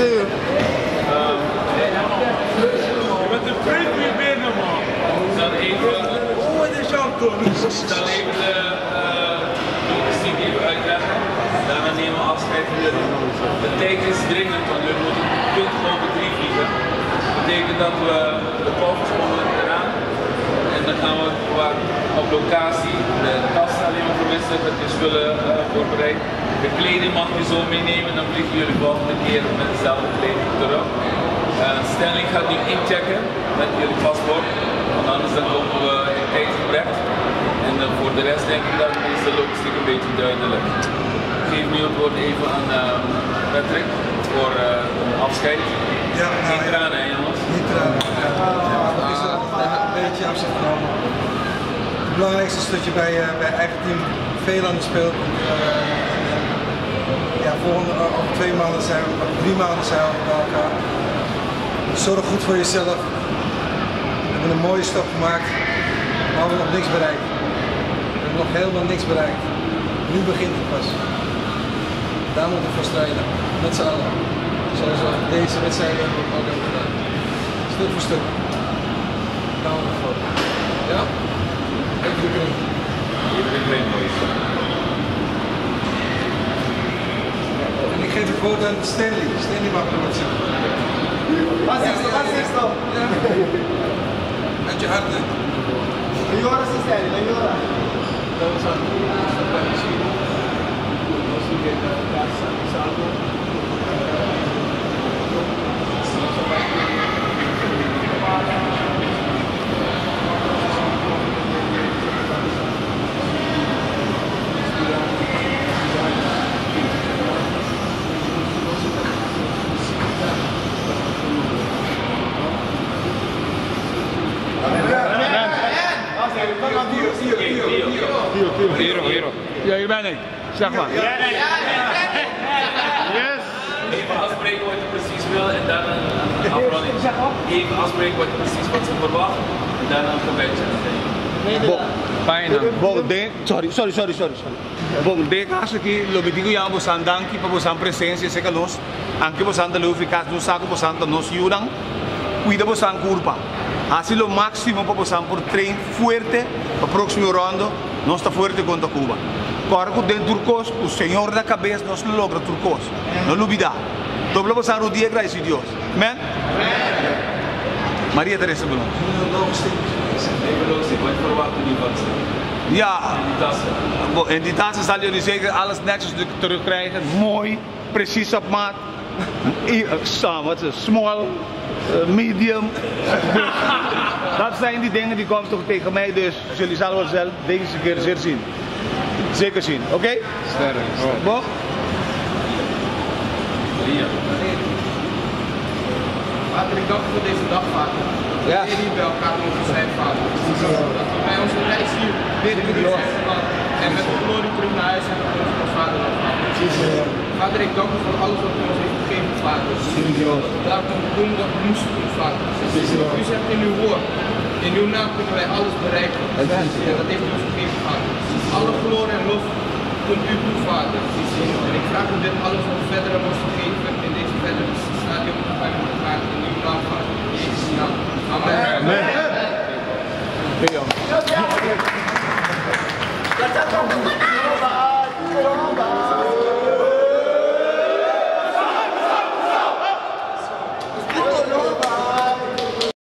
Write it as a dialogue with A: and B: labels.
A: zie je.
B: Je bent een vriend weer binnen, man. Dan even... Oh, het is jouw toon. Dan even de logistiek even uitleggen. Daarna nemen we afscheid van jullie. De tijd is dringend, want we moeten 20 over 3 vliegen. Dat betekent dat we de koffers komen eraan. En dan gaan we op locatie de tassen alleen maar verwisselen, het is spullen voorbereid. De kleding mag je zo meenemen, dan vliegen jullie volgende keer met dezelfde kleding terug. Stelling gaat nu inchecken met jullie paspoort, want anders dan komen we in tijdgebrek. En voor de rest denk ik dat is de logistiek een beetje duidelijk. Ik geef nu het woord even aan Patrick voor afscheid.
C: Ja,
B: geen tranen, hè, jongens?
C: Niet tranen. Dat is een beetje afzet genomen. Het belangrijkste is dat je bij eigen team veel aan de speelt. Ja, over 2 maanden zijn we, 3 maanden zijn we bij elkaar. Zorg goed voor jezelf. We hebben een mooie stap gemaakt, maar we hebben nog niks bereikt. We hebben nog helemaal niks bereikt. Nu begint het pas. Daar moeten we voor strijden, met z'n allen. Zoals we deze wedstrijd ook hebben gedaan. Stuk voor stuk. Daar gaan we voor. Ja? Even de kring.
B: Even de kring, boys.
C: En ik geef de quote aan Stanley. Stanley mag er wat zeggen.
A: Wat is dat?
C: Ja. Uit je hart, hè?
A: Jora se Stanley, Jora.
C: Dat was aan.
B: Hero.
D: Ja, hier ben ik. Zeg maar.
B: Yes! Even afspreken wat je precies wil en dan een afronding. Even afspreken wat je precies wat ze verwacht en dan een gebedje.
D: Sorry. Bom, de caso aqui, lo que digo ya, vos andan aqui para vos presencia, sei que nós, anche vos anda lo eficaz, nós saco vos anda nos ayudan, cuida vos an curva. Así lo máximo para vos por tren fuerte, para el próximo rondo, no está fuerte contra Cuba. Corre dentro turcos, o Señor da cabeça nos lo logra turcos, no lo olvida. Doble vos an rodilla, gracias a Dios. Amen? Maria Teresa Belon.
B: Wat verwachten die van ze?
D: Ja, in die tassen zal jullie zeker alles netjes terugkrijgen. Mooi, precies op maat. Small, medium. Dat zijn die dingen die komen toch tegen mij, dus jullie zullen wel zelf deze keer zeer zien. Zeker zien, oké? Okay?
C: Sterk.
D: Bob?
E: Vader, ik dank u voor deze dag, Vader.
D: Ja.
E: Dat we hier bij elkaar mogen zijn, Vader. Dat we bij onze reis hier weer in de en met de glorie terug naar huis hebben gekomen van Vader. Vader, ik dank u voor alles wat u ons heeft gegeven, Vader. Laat ons doen wat we moesten doen, Vader. U zegt in uw woord, in uw naam kunnen wij alles bereiken. En dat heeft u ons gegeven, Vader. Alle glorie en lof komt u toe, Vader. En ik vraag u dit alles nog verder aan ons te geven in deze verdere stadium met elkaar in uw naam, Vader. In Jezus' naam. Amen.
D: Amen.
A: Dat